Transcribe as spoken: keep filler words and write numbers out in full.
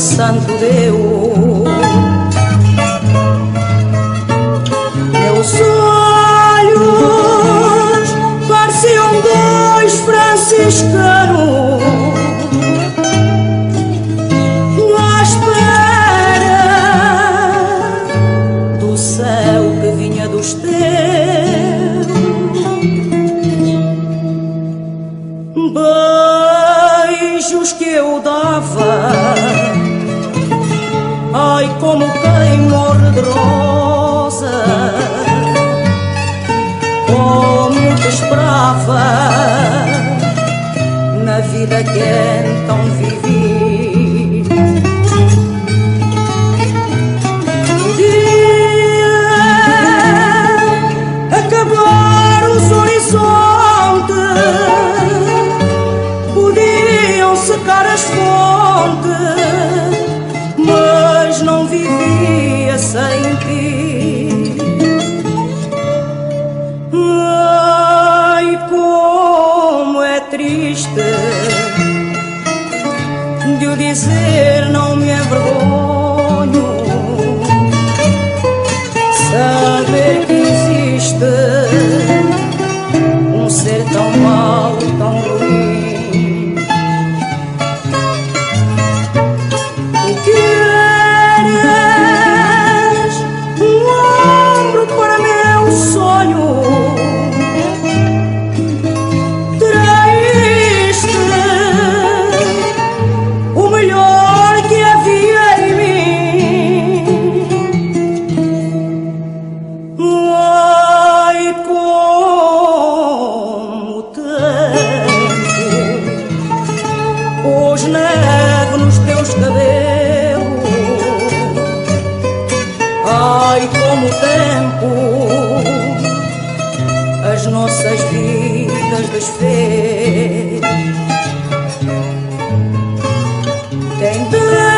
santo Deus. Meus olhos pareciam dois franciscanos à espera do céu que vinha dos teus. Beijos que eu dava, ai como quem morre de rosa, como que esperava na vida que então vivi. Podia acabar os horizontes, podiam secar as fontes, mas não vivia sem ti. Ai, como é triste de o dizer, não me envergonho, saber que existe um ser tão mau, tão ruim. Tu queres um ombro para meu sonho, traíste o melhor que havia em mim. Ai, como o tempo pôs neve nos teus cabelos. Ai, como o tempo as nossas vidas desfez. Tem